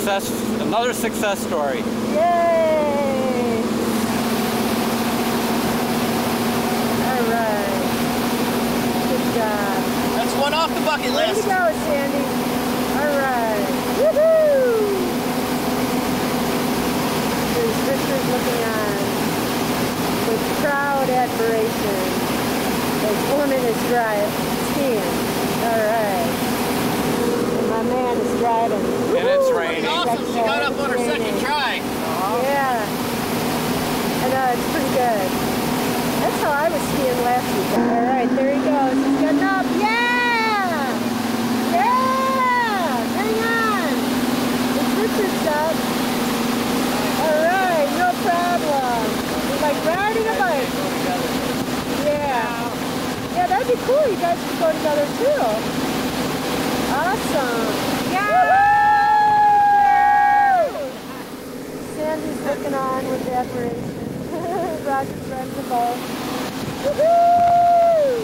Another success story. Yay! All right. Good job. That's one off the bucket list. Way to go, Sandy. All right. Woohoo! There's Richard looking on with proud admiration as woman is skiing. All right. And my man is driving. And it's raining. Awesome. She got up on her second try. Yeah. I know, it's pretty good. That's how I was skiing last week. All right, there he goes. He's getting up. Yeah! Yeah! Hang on. It's Richard's up. All right, no problem. It's like riding a bike. Yeah. Yeah, that'd be cool. You guys could go together too. Awesome. Yeah! Sandy's looking on with admiration. Roger's riding the boat. Woohoo!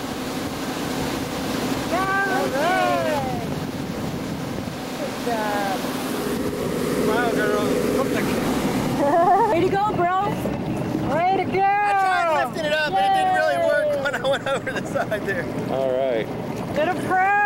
All right. Good job. Wow, girl. Way to go, bro. Way to go. I tried lifting it up, but it didn't really work when I went over the side there. All right. Get a pro.